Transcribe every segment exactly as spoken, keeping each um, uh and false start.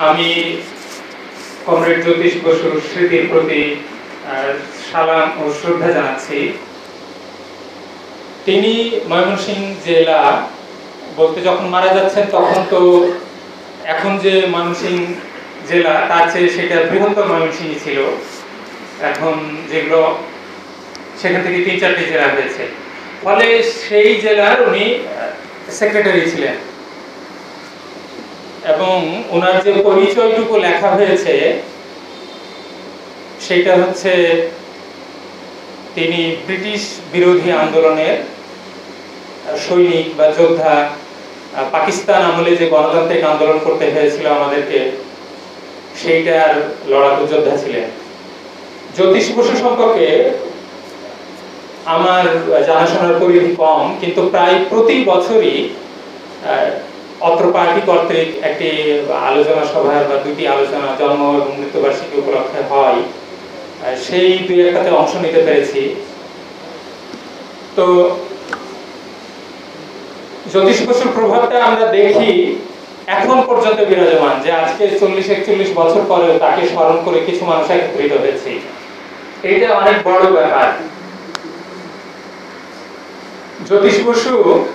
আমি কমরেড জ্যোতিষ বসুর স্মৃতির প্রতি সালাম ও শ্রদ্ধা জানাচ্ছি। তিনি ময়মনসিংহ জেলা বলতে যখন মারা যাচ্ছেন তখন তো এখন যে ময়মনসিংহ জেলা তার চেয়ে সেটা বৃহত্তর ময়মনসিংহ ছিল। এখন যেগুলো সেখান থেকে তিন চারটি জেলা হয়েছে, ফলে সেই জেলার উনি সেক্রেটারি ছিলেন এবং ওনার যে পরিচয়টুকু লেখা হয়েছে সেটা হচ্ছে তিনি ব্রিটিশ বিরোধী আন্দোলনের সৈনিক বা যোদ্ধা। পাকিস্তান আমলে যে গণতান্ত্রিক আন্দোলন করতে হয়েছিল আমাদেরকে, সেইটার লড়াকু যোদ্ধা ছিলেন। জ্যোতিষ বসু সম্পর্কে আমার জানাশোনার পরিধি কম, কিন্তু প্রায় প্রতি বছরই অত্র পার্টি কর্তৃক একটি আলোচনা সভা বা দুটি আলোচনা জন্ম এবং মৃত্যুবার্ষিকী উপলক্ষে হয়, সেই দুই একটাতে অংশ নিতে পেরেছি। তো জ্যোতিষ বসুর প্রভাবটা আমরা দেখি এখন পর্যন্ত বিরাজমান, যে আজকে চল্লিশ একচল্লিশ বছর পরেও তাকে স্মরণ করে কিছু মানুষ একত্রিত হয়েছে। এটা অনেক বড় ব্যাপার। জ্যোতিষ বসু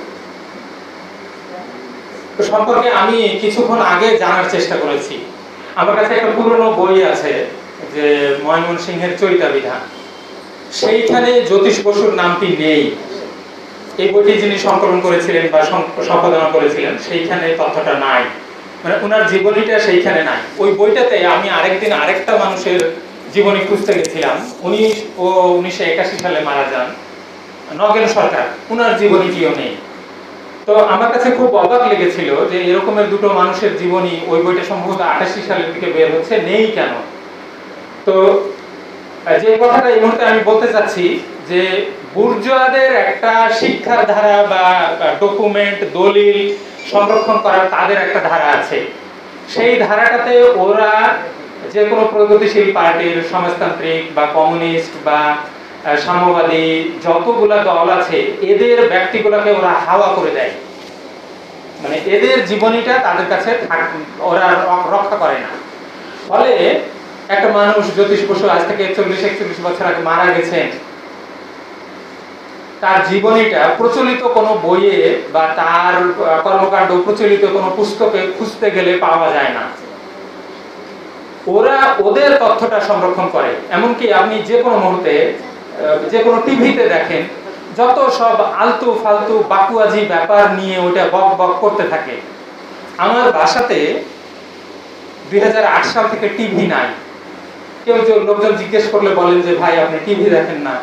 সম্পর্কে আমি কিছুক্ষণ আগে জানার চেষ্টা করেছি। আমার কাছে একটা পুরনো বই আছে, যে ময়মনসিংহের চরিতাবিধান, সেইখানে জ্যোতিষ বসুর নামটি নেই। এই বইটি যিনি সংকলন করেছিলেন বা সম্পাদনা করেছিলেন সেইখানে তথ্যটা নাই, মানে ওনার জীবনীটা সেইখানে নাই। ওই বইটাতে আমি আরেকদিন আরেকটা মানুষের জীবনী খুঁজতে গেছিলাম, উনি ও উনিশশো একাশি সালে মারা যান, নগেন সরকার, ওনার জীবনীটিও নেই। তো আমার কাছে খুব অবাক লেগেছিল যে এরকমের দুটো মানুষের জীবনী, ওই বইটা সম্ভবত আটাশি সালের দিকে বের হচ্ছে, নেই কেন। তো যে কথাটা এই মুহূর্তে আমি বলতে চাচ্ছি, যে বুর্জোয়াদের একটা শিক্ষার ধারা বা ডকুমেন্ট দলিল সংরক্ষণ করার তাদের একটা ধারা আছে। সেই ধারাটাতে ওরা যে কোনো প্রগতিশীল পার্টির, সমাজতান্ত্রিক বা কমিউনিস্ট বা সাম্যবাদী যতগুলা দল আছে, এদের ব্যক্তিগুলোকে ওরা হাওয়া করে দেয়, মানে এদের জীবনীটা তাদের কাছে ওরা রক্ষা করে না। ফলে একটা মানুষ জ্যোতিষ বসু আজ থেকে চল্লিশ একচল্লিশ বছর আগে মারা গেছেন, তার জীবনীটা প্রচলিত কোনো বইয়ে বা তার কর্মকাণ্ড প্রচলিত কোনো পুস্তকে খুঁজতে গেলে পাওয়া যায় না। ওরা ওদের তথ্যটা সংরক্ষণ করে। এমনকি আপনি যে কোনো মুহূর্তে যে কোনো টিভিতে দেখেন, যত সব আলতু ফালতু বাকুয়াজি ব্যাপার নিয়ে ওটা বক বক করতে থাকে। আমার বাসাতে দুই হাজার আট সাল থেকে টিভি নাই। কেউ লোকজন জিজ্ঞেস করলে বলেন যে ভাই আপনি টিভি দেখেন না।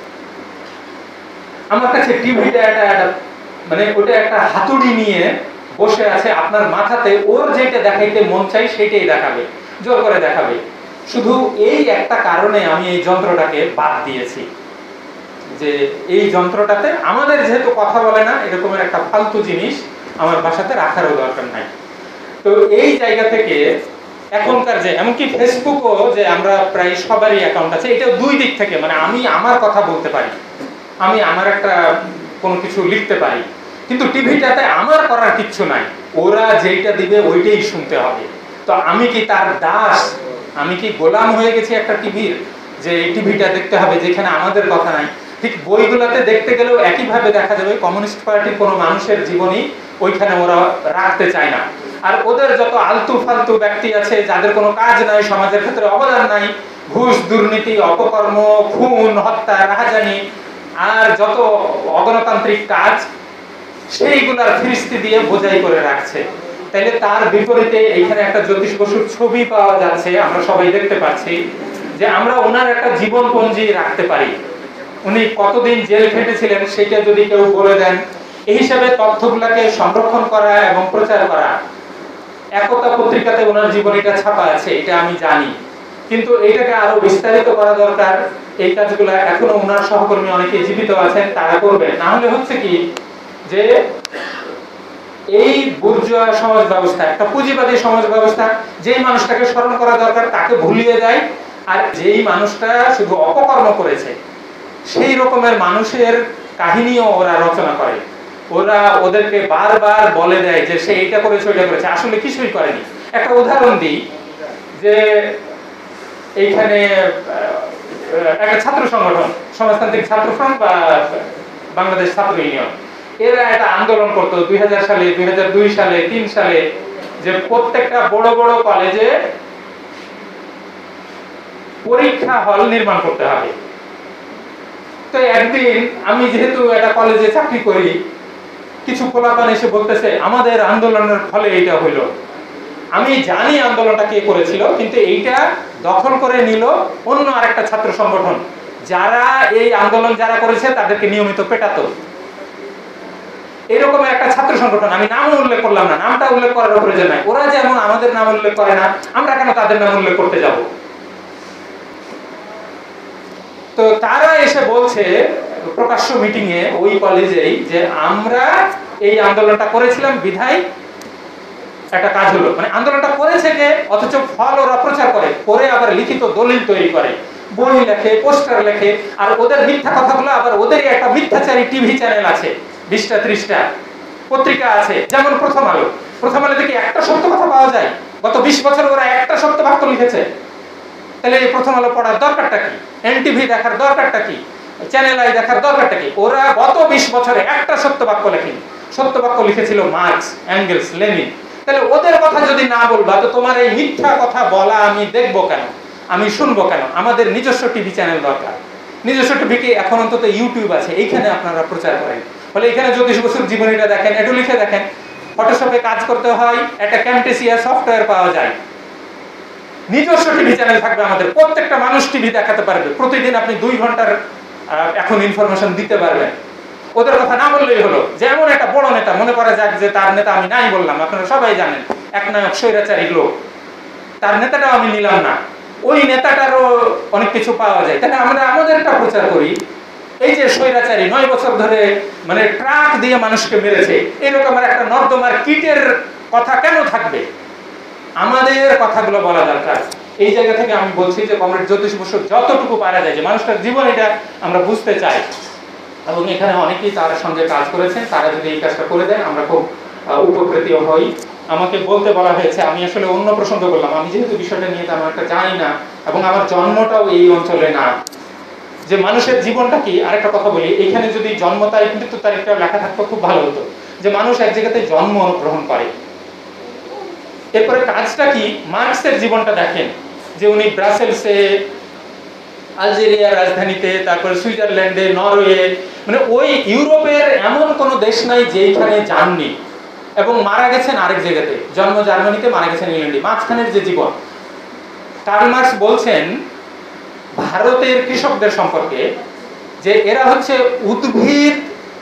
আমার কাছে টিভিটা একটা মানে ওটা একটা হাতুড়ি নিয়ে বসে আছে আপনার মাথাতে, ওর যেটা দেখাইতে মন চাই সেটাই দেখাবে, জোর করে দেখাবে। শুধু এই একটা কারণে আমি এই যন্ত্রটাকে বাদ দিয়েছি, যে এই যন্ত্রটাতে আমাদের যেহেতু কথা বলে না, এরকমের একটা ফালতু জিনিস আমার বাসাতে রাখারও দরকার নাই। তো এই জায়গা থেকে এখনকার যে এমনকি ফেসবুকও যে আমরা প্রায় সবারই অ্যাকাউন্ট আছে, এটা দুই দিক থেকে, মানে আমি আমার কথা বলতে পারি, আমি আমার একটা কোনো কিছু লিখতে পারি, কিন্তু টিভিটাতে আমার করার কিচ্ছু নাই, ওরা যেইটা দিবে ওইটাই শুনতে হবে। তো আমি কি তার দাস, আমি কি গোলাম হয়ে গেছি একটা টিভির, যে এই টিভিটা দেখতে হবে যেখানে আমাদের কথা নাই? ঠিক বইগুলোতে দেখতে গেলেও একইভাবে দেখা যাবে কমিউনিস্ট পার্টির কোনো মানুষের জীবনী ওইখানে ওরা রাখতে চায় না। আর ওদের যত আলতু ফালতু ব্যক্তি আছে, যাদের কোনো কাজ নাই, সমাজের ক্ষেত্রে অবদান নাই, ঘুষ, দুর্নীতি, অপকর্ম, খুন, হত্যা, রাহাজানি আর যত অগণতান্ত্রিক কাজ, সেইগুলার ফিরিস্তি দিয়ে বোঝাই করে রাখছে। তাইলে তার বিপরীতে এইখানে একটা জ্যোতিষ বসুর ছবি পাওয়া যাচ্ছে, আমরা সবাই দেখতে পাচ্ছি, যে আমরা ওনার একটা জীবনপঞ্জি রাখতে পারি। উনি কতদিন জেল খেটেছিলেন সেটা যদি কেউ বলে দেন, এই হিসাবে তথ্যগুলোকে সংরক্ষণ করা এবং প্রচার করা। একতা পত্রিকাতে ওনার জীবনীটা ছাপা আছে, এটা আমি জানি, কিন্তু এইটাকে আরো বিস্তারিত করা দরকার। এই কাজগুলো এখনো ওনার সহকর্মী অনেকে জীবিত আছেন, তারা করবেন। না হলে হচ্ছে কি, যে এই বুর্জোয়া সমাজ ব্যবস্থা, একটা পুঁজিবাদী সমাজ ব্যবস্থা, যেই মানুষটাকে স্মরণ করা দরকার তাকে ভুলিয়ে দেয়, আর যেই মানুষটা শুধু অপকর্ম করেছে সেই রকমের মানুষের কাহিনীও ওরা রচনা করে। ওরা ওদেরকে বারবার বলে দেয় যে সে এটা করেছে ওইটা করেছে, আসলে কিছুই করেনি। একটা উদাহরণ দিই যে এইখানে একটা ছাত্র সংগঠন সমাজতান্ত্রিক ছাত্র ফ্রন্ট বা বাংলাদেশ ছাত্র ইউনিয়ন, এরা একটা আন্দোলন করতো দুই হাজার সালে, দুই হাজার দুই সালে, তিন সালে, যে প্রত্যেকটা বড় বড় কলেজে পরীক্ষা হল নির্মাণ করতে হবে। তো একদিন আমি যেহেতু একটা কলেজে চাকরি করি, কিছু পোলাপান এসে বলতেছে আমাদের আন্দোলনের ফলে এইটা হইল। আমি জানি আন্দোলনটা কে করেছিল, কিন্তু এইটা দখল করে নিল অন্য আরেকটা ছাত্র সংগঠন, যারা এই আন্দোলন যারা করেছে তাদেরকে নিয়মিত পেটাতো। এরকম একটা ছাত্র সংগঠন, আমি নাম উল্লেখ করলাম না, নামটা উল্লেখ করার প্রয়োজন নাই। ওরা যেমন আমাদের নাম উল্লেখ করে না, আমরা কেন তাদের নাম উল্লেখ করতে যাব? তো তারা এসে বলছে প্রকাশ্য মিটিং এ ওই কলেজেই যে আমরা এই আন্দোলনটা করেছিলাম বিধায় একটা কাজ হলো। মানে আন্দোলনটা করেছে কে, অথচ ফল ওরা প্রচার করে, করে আবার লিখিত দলিল তৈরি করে, বই লেখে, পোস্টার লেখে, আর ওদের মিথ্যা কথাগুলো আবার ওদেরই একটা মিথ্যাচারী টিভি চ্যানেল আছে, বিশটা ত্রিশটা পত্রিকা আছে, যেমন প্রথম আলো। প্রথম আলো থেকে একটা সত্য কথা পাওয়া যায়? গত বিশ বছর ওরা একটা সত্য বাক্য লিখেছে। তাহলে এই প্রথম আলো পড়ার দরকারটা কি? এনটিভি দেখার দরকারটা কি? চ্যানেল আই দেখার দরকারটা কি? ওরা গত বিশ বছরে একটা সত্য বাক্য লেখেনি। সত্য বাক্য লিখেছিল মার্কস, এঙ্গেলস, লেনিন। তাহলে ওদের কথা যদি না বলবা, তো তোমার এই মিথ্যা কথা বলা আমি দেখবো কেন, আমি শুনবো কেন? আমাদের নিজস্ব টিভি চ্যানেল দরকার। নিজস্ব টিভি কি এখন অন্তত ইউটিউব আছে, এইখানে আপনারা প্রচার করেন। ফলে এখানে জ্যোতিষ বসুর জীবনীটা দেখেন, একটু লিখে দেখেন। ফটোশপে কাজ করতে হয়, একটা ক্যামটেসিয়া সফটওয়্যার পাওয়া যায়। নিজস্ব টিভি চ্যানেল থাকবে আমাদের, প্রত্যেকটা মানুষ টিভি দেখাতে পারবে, প্রতিদিন আপনি দুই ঘন্টার এখন ইনফরমেশন দিতে পারবেন। ওদের কথা না বললেই হলো। যেমন একটা বড় নেতা, মনে করা যাক যে তার নেতা আমি নাই বললাম, আপনারা সবাই জানেন এক নায়ক স্বৈরাচারী লোক, তার নেতাটাও আমি নিলাম না, ওই নেতাটারও অনেক কিছু পাওয়া যায়। তাহলে আমরা আমাদেরটা প্রচার করি। এই যে স্বৈরাচারী নয় বছর ধরে মানে ট্রাক দিয়ে মানুষকে মেরেছে, এরকম একটা নর্দমার কিটের কথা কেন থাকবে? আমাদের কথাগুলো বলা দরকার। এই জায়গা থেকে আমি বলছি যে কমরেড জ্যোতিষ বসু যতটুকু পারা যায়, যে মানুষটার জীবন এটা আমরা বুঝতে চাই, এবং এখানে অনেকেই তার সঙ্গে কাজ করেছেন, তারা যদি এই কাজটা করে দেন আমরা খুব উপকৃত হই। আমাকে বলতে বলা হয়েছে, আমি আসলে অন্য প্রসঙ্গ বললাম, আমি যেহেতু বিষয়টা নিয়ে তেমন একটা জানি না, এবং আমার জন্মটাও এই অঞ্চলে না, যে মানুষের জীবনটা কি। আরেকটা কথা বলি, এখানে যদি জন্ম তারিখ মৃত্যু তারিখটা লেখা থাকতো খুব ভালো হতো, যে মানুষ এক জায়গাতে জন্ম গ্রহণ করে। এরপরে কাজটা কি, মার্কসের জীবনটা দেখেন, যে উনি ব্রাসেলসে, আলজেরিয়ার রাজধানীতে, তারপরে সুইজারল্যান্ডে, নরওয়ে, মানে ওই ইউরোপের এমন কোন দেশ নাই যেখানে যাননি, এবং মারা গেছেন আরেক জায়গাতে, জন্ম জার্মানিতে, মারা গেছেন ইংল্যান্ডে। মাঝখানের যে জীবন, কার্ল মার্কস বলছেন ভারতের কৃষকদের সম্পর্কে যে এরা হচ্ছে উদ্ভিদ,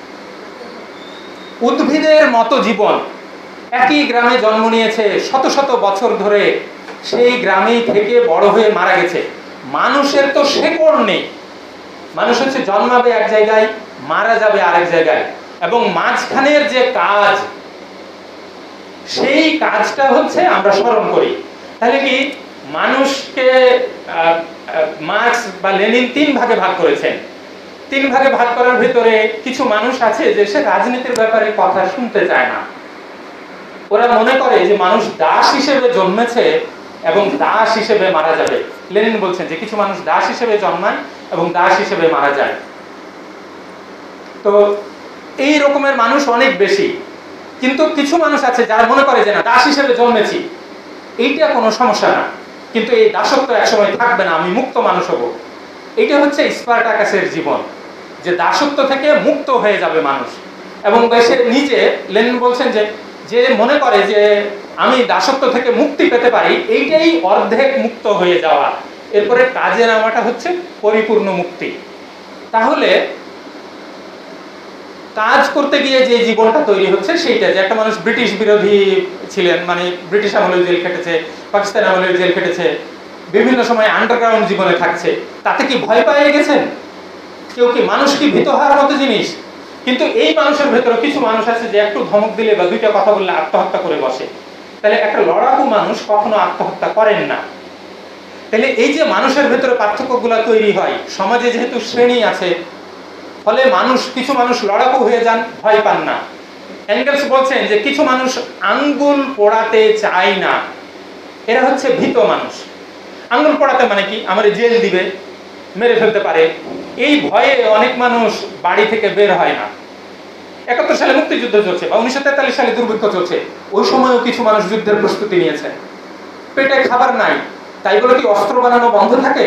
উদ্ভিদের মতো জীবন। একই গ্রামে জন্ম নিয়েছে, শত শত বছর ধরে সেই গ্রামেই থেকে বড় হয়ে মারা গেছে। মানুষের তো শেকড় নেই, মানুষ হচ্ছে জন্মাবে এক জায়গায়, মারা যাবে আরেক জায়গায়, এবং মাঝখানের যে কাজ, সেই কাজটা হচ্ছে আমরা স্মরণ করি। তাহলে কি মানুষকে মার্কস বা লেনিন তিন ভাগে ভাগ করেছেন। তিন ভাগে ভাগ করার ভিতরে কিছু মানুষ আছে যে সে রাজনীতির ব্যাপারে কথা শুনতে চায় না। ওরা মনে করে যে মানুষ দাস হিসেবে জন্মেছে এবং দাস হিসেবে মারা যাবে। লেনিন বলছেন যে কিছু মানুষ দাস হিসেবে জন্মায় এবং দাস হিসেবে মারা যায়। তো এই রকমের মানুষ অনেক বেশি। কিন্তু কিছু মানুষ আছে যারা মনে করে যে না, দাস হিসেবে জন্মেছি, এইটা কোনো সমস্যা না, কিন্তু এই দাসত্ব একসময় থাকবে না, আমি মুক্ত মানুষ হব। এইটা হচ্ছে স্পার্টাকাসের জীবন, যে দাসত্ব থেকে মুক্ত হয়ে যাবে মানুষ। এবং সে নিজে, লেনিন বলছেন যে যে মনে করে যে আমি দাসত্ব থেকে মুক্তি পেতে পারি, এইটাই অর্ধেক মুক্ত হয়ে যাওয়া, এরপরে কাজে নামাটা হচ্ছে পরিপূর্ণ মুক্তি। তাহলে কাজ করতে গিয়ে যে জীবনটা তৈরি হচ্ছে সেইটা, যে একটা মানুষ ব্রিটিশ বিরোধী ছিলেন, মানে ব্রিটিশ আমলে জেল খেটেছে, পাকিস্তান আমলে জেল খেটেছে, বিভিন্ন সময় আন্ডারগ্রাউন্ড জীবনে থাকছে, তাতে কি ভয় পেয়ে গেছেন কেউ? কি মানুষ কি ভীত হওয়ার মতো জিনিস? কিন্তু এই মানুষের ভেতরে কিছু মানুষ আছে যে একটু ধমক দিলে বা দুইটা কথা বললে আত্মহত্যা করে বসে। তাহলে একটা লড়াকু মানুষ কখনো আত্মহত্যা করেন না। তাহলে এই যে মানুষের ভেতরে পার্থক্যগুলো তৈরি হয়, সমাজে যেহেতু শ্রেণী আছে, ফলে মানুষ, কিছু মানুষ লড়াকু হয়ে যান, ভয় পান না। এঙ্গেলস বলছেন যে কিছু মানুষ আঙ্গুল পোড়াতে চায় না, এরা হচ্ছে ভীত মানুষ। আঙ্গুল পড়াতে মানে কি, আমার জেল দিবে, মেরে ফেলতে পারে, এই ভয়ে অনেক মানুষ বাড়ি থেকে বের হয় না। একাত্তর সালে মুক্তিযুদ্ধ চলছে বা উনিশশো তেতাল্লিশ সালে দুর্ভিক্ষ চলছে, ওই সময়ও কিছু মানুষ যুদ্ধের প্রস্তুতি নিয়েছে। পেটে খাবার নাই, তাই বলে কি অস্ত্র বানানো বন্ধ থাকে?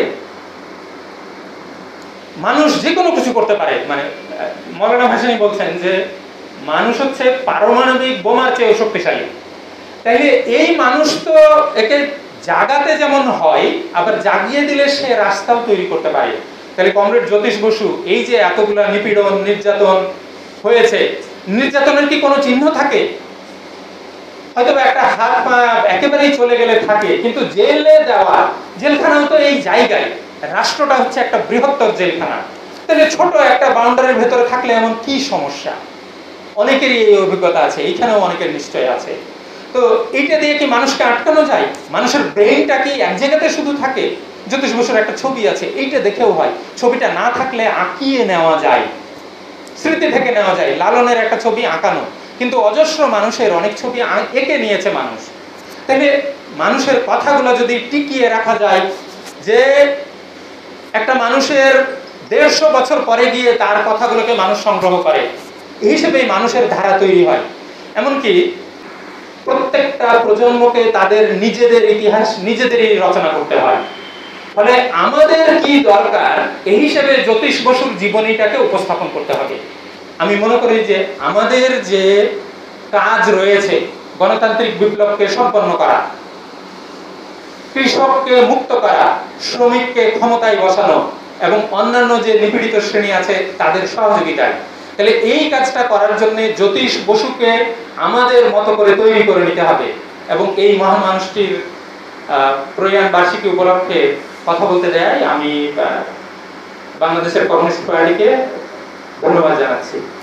মানুষ যে কোনো কিছু করতে পারে। মানে মৌলানা ভাসানী বলছেন যে মানুষ হচ্ছে পারমাণবিক বোমার চেয়ে শক্তিশালী। তাইলে এই মানুষ তো একে জাগাতে যেমন হয়, আবার জাগিয়ে দিলে সে রাস্তাও তৈরি করতে পারে। তাহলে কমরেড জ্যোতিষ বসু এই যে এতগুলা নিপীড়ন নির্যাতন হয়েছে, নির্যাতনের কি কোনো চিহ্ন থাকে? হয়তো একটা হাত পা একেবারেই চলে গেলে থাকে, কিন্তু জেলে দেওয়া, জেলখানাও তো এই জায়গায়, রাষ্ট্রটা হচ্ছে একটা বৃহত্তর জেলখানা। তাহলে ছোট একটা বাউন্ডারির ভেতরে থাকলে এমন কি সমস্যা? অনেকেরই এই অভিজ্ঞতা আছে, এইখানেও অনেকের নিশ্চয় আছে। তো এইটা দিয়ে কি মানুষকে আটকানো যায়? মানুষের ব্রেইনটা কি এক জায়গাতে শুধু থাকে? জ্যোতিষ বসুর একটা ছবি আছে, এইটা দেখেও হয়। ছবিটা না থাকলে আঁকিয়ে নেওয়া যায়, স্মৃতি থেকে নেওয়া যায়। লালনের একটা ছবি আঁকানো, কিন্তু অজস্র মানুষের অনেক ছবি এঁকে নিয়েছে মানুষ। তাহলে মানুষের কথাগুলো যদি টিকিয়ে রাখা যায়, যে একটা মানুষের দেড়শো বছর পরে গিয়ে তার কথাগুলোকে মানুষ সংগ্রহ করে, এই হিসেবেই মানুষের ধারা তৈরি হয়। এমনকি প্রত্যেকটা প্রজন্মকে তাদের নিজেদের ইতিহাস নিজেদেরই রচনা করতে হয়। ফলে আমাদের কি দরকার, এই হিসেবে জ্যোতিষ বসুর জীবনীটাকে উপস্থাপন করতে হবে। আমি মনে করি যে আমাদের যে কাজ রয়েছে, গণতান্ত্রিক বিপ্লবকে সম্পন্ন করা, কৃষককে মুক্ত করা, শ্রমিককে ক্ষমতায় বসানো এবং অন্যান্য যে নিপীড়িত শ্রেণী আছে তাদের সহযোগিতায়, তাহলে এই কাজটা করার জন্য জ্যোতিষ বসুকে আমাদের মতো করে তৈরি করে নিতে হবে। এবং এই মহান মানুষটির প্রয়াণ বার্ষিকী উপলক্ষে কথা বলতে দেয় আমি বাংলাদেশের কমিউনিস্ট পার্টিকে ধন্যবাদ জানাচ্ছি।